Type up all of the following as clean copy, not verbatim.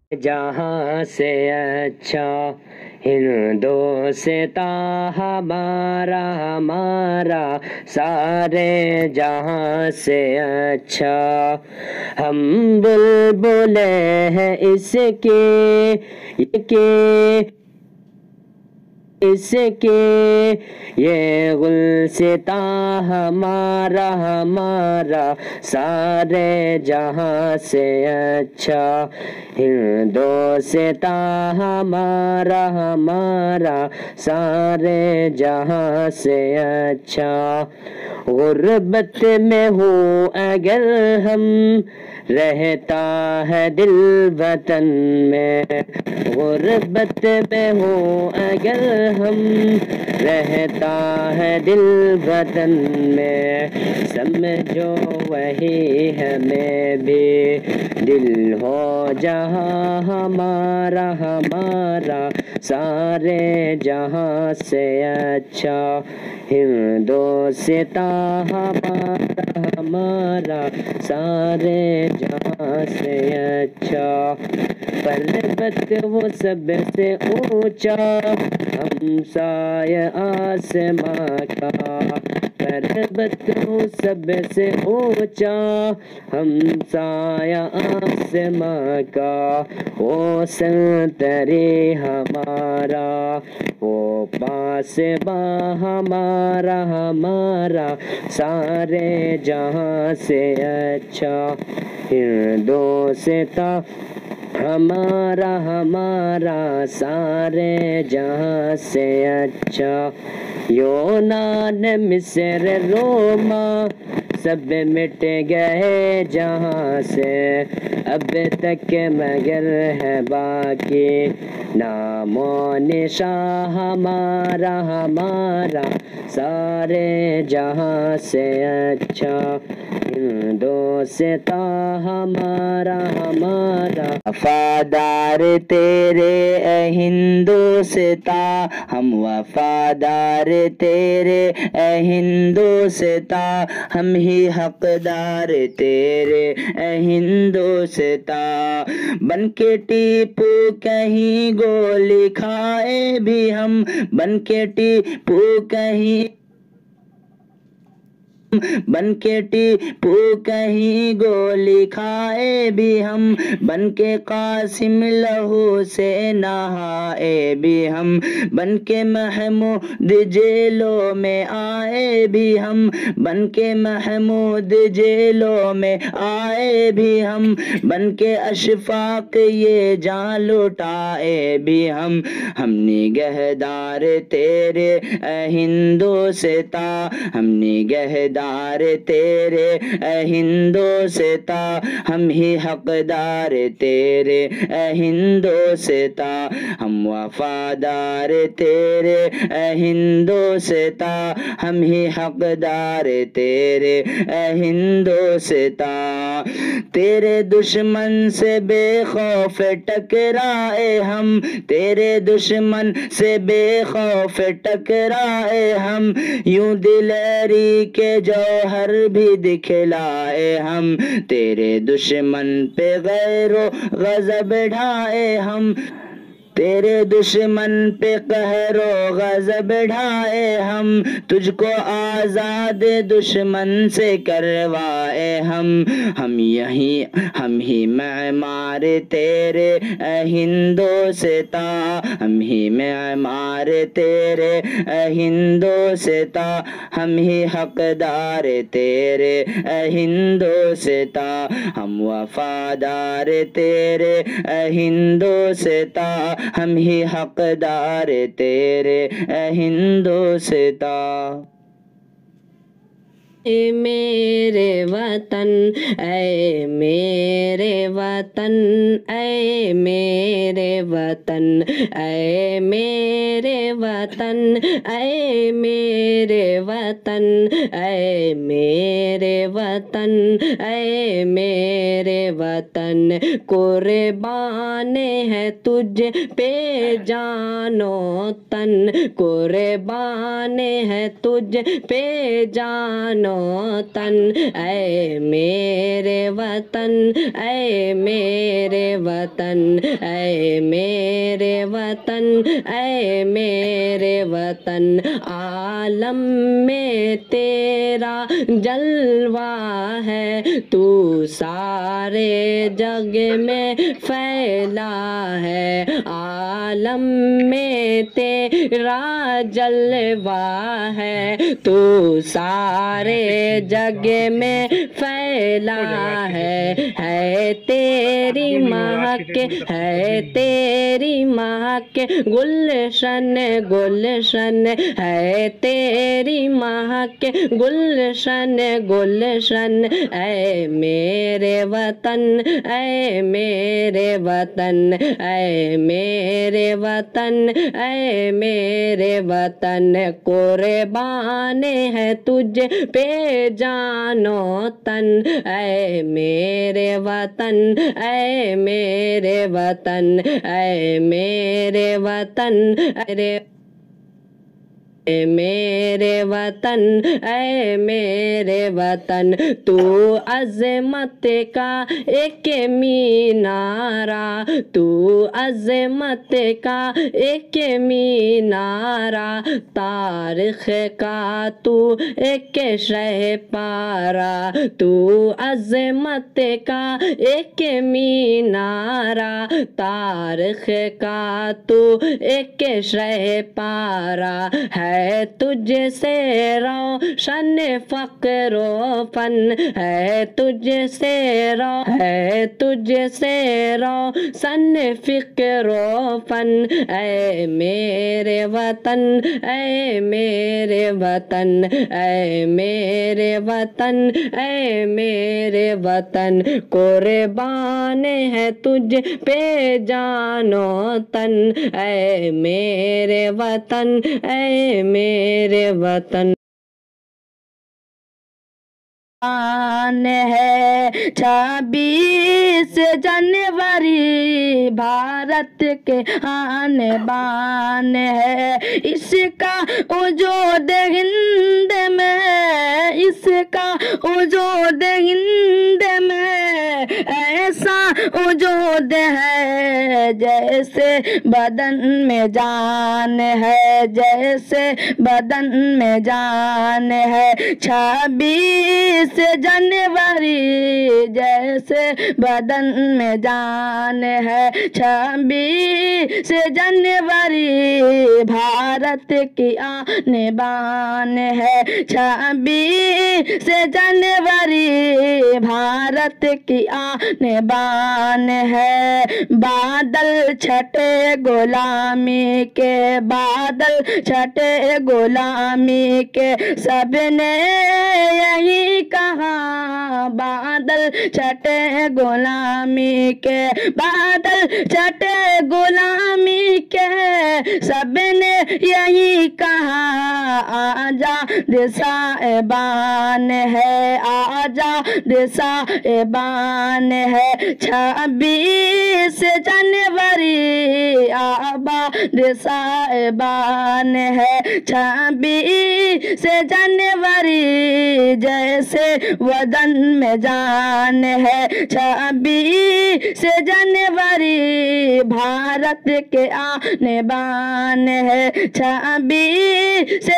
جہاں سے اچھا ہندوستاں ہمارا ہمارا سارے جہاں سے اچھا ہم بلبلیں ہیں اس کے یہ گلستاں ہمارا ہمارا سارے جہاں سے اچھا ہندوستاں ہمارا ہمارا سارے جہاں سے اچھا غربت میں ہو اگر ہم رہتا ہے دل وطن میں غربت میں ہو اگر ہم رہتا ہے دل وطن میں سمجھو وہی ہمیں بھی دل ہو جہاں ہمارا ہمارا سارے جہاں سے اچھا ہندوستاں ہمارا ہمارا سارے جہاں سے اچھا پربت وہ سب سے اونچا ہمسایہ آسماں کا پربت وہ سب سے اونچا ہمسایہ آسماں کا وہ سنتری ہمارا وہ پاسباں ہمارا ہمارا سارے جہاں سے اچھا ہندوستاں ہمارا ہمارا سارے جہاں سے اچھا یونان مصر روما سب مٹ گئے جہاں سے اب تک مگر ہے باقی نام و نشاں ہمارا ہمارا سارے جہاں سے اچھا ہندوستاں ہمارا ہمارا وفادار تیرے اے ہندوستاں ہم وفادار تیرے اے ہندوستاں ہم ہی حقدار تیرے اے ہندوستاں بن کے ٹیپو کہیں گولی کھائے بھی ہم بن کے ٹیپو کہیں بن کے ٹیپو کہیں گولی کھائے بھی ہم بن کے قاسم لہو سے نہائے بھی ہم بن کے محمود جیلوں میں آئے بھی ہم بن کے محمود جیلوں میں آئے بھی ہم بن کے اشفاق یہ جان لٹائے بھی ہم نگہدار تیرے اے ہندوستاں ہم نگہدار تیرے اے ہندوستاں ہم ہی حقدار تیرے اے ہندوستاں ہم وفادار تیرے اے ہندوستاں ہم ہی حقدار تیرے اے ہندوستاں تیرے دشمن سے بے خوف ٹکرائے ہم تیرے دشمن سے بے خوف ٹکرائے ہم یوں دلیری کے جوہر بھی دکھلائے ہم تیرے دشمن پہ غیر و غضب ڈھائے ہم تیرے دشمن پہ قہر و غضب ڈھائے ہم تجھ کو آزاد دشمن سے کروائے ہم ہی معمار تیرے اے ہندوستاں ہم ہی معمار تیرے اے ہندوستاں ہم ہی حقدار تیرے اے ہندوستاں ہم وفادار تیرے اے ہندوستاں ہم ہی حقدار تیرے اے ہندوستاں اے میرے وطن اے میرے وطن اے میرے وطن اے میرے وطن اے میرے وطن اے میرے وطن اے میرے وطن قربان ہے تجھ پہ جان و تن قربان ہے تجھ پہ جان جانو تن، اے میرے وطن، اے میرے وطن، اے میرے وطن، اے میرے وطن، عالم میں تیرا جلوہ ہے، تو سارے جگ میں پھیلا ہے، عالم میں تیرا جلوہ ہے، تو سارے جگ میں پھیلا ہے تیری مہک، ہے تیری مہک گلشن گلشن، ہے تیری مہک گلشن گلشن، اے میرے وطن، اے میرے وطن، اے میرے وطن، اے میرے وطن، قربان ہے تجھ پہ جان و تن، اے میرے وطن، اے میرے وطن، اے میرے وطن، اے میرے وطن، اے میرے وطن، تو عظمت کا ایک مینارہ، تو عظمت کا ایک مینارہ، تاریخ کا تو ایک شہ پارہ، تو عظمت کا ایک مینارہ، تاریخ کا تو ایک شہ پارہ، ہے تجھ سے روشن فقر و فن، ہے تجھ سے ہے تجھ سے روشن فقر و فن، اے میرے وطن، اے میرے وطن، اے میرے وطن، اے میرے وطن، قربان ہے تجھ پہ جان و تن، اے میرے وطن، اے میرے وطن، آن ہے 26 جنوری بھارت کے آن بان ہے، اس کا وجود ہند میں، اس کا وجود ہند میں ایسا وجود ہے جیسے بدن میں جان ہے، جیسے بدن میں جان ہے، 26 جنوری جیسے بدن میں جان ہے، 26 جنوری بھارت کی آن بان ہے، 26 جنوری بھارت کی آن بان ہے، بادل چھٹے غلامی کے، بادل چھٹے غلامی کے، سب نے یہی کہا، بادل چھٹے غلامی کے، بادل چھٹے غلامی کے، سب نے یہی کہا، آزاد صاحبان ہے، آزاد صاحبان ہے، 26 جنوری آباد صاحبان ہے، 26 جنوری جیسے وطن میں جان ہے، 26 جنوری بھارت کے آن بان ہے، 26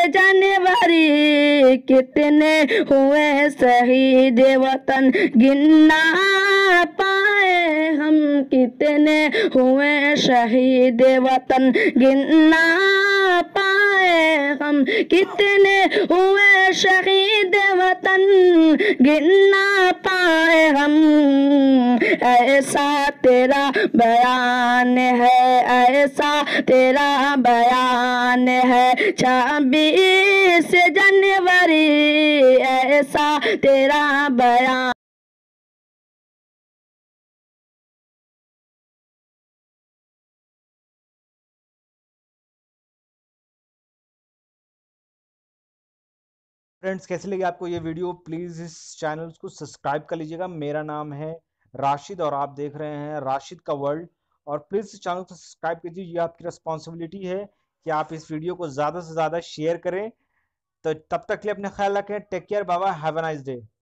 جنوری کتنے ہوئے شہید وطن گننا پائے ہم، کتنے ہوئے شہید وطن گننا پائے ہم، کتنے ہوئے شہید وطن گننا پائے ہم، ایسا تیرا بیان ہے، ایسا تیرا بیان ہے، 26 جنوری ایسا تیرا بیان۔ فرینڈس کیسے لگے آپ کو یہ ویڈیو؟ پلیز اس چینل کو سبسکرائب کر لیجئے گا۔ میرا نام ہے راشد اور آپ دیکھ رہے ہیں راشد کا ورلڈ، اور پلیز اس چینل کو سبسکرائب کیجئے۔ یہ آپ کی رسپانسبلٹی ہے کہ آپ اس ویڈیو کو زیادہ سے زیادہ شیئر کریں تو تب تک کے لیے اپنا خیال رکھیں. Take care. بابا. Have a nice day.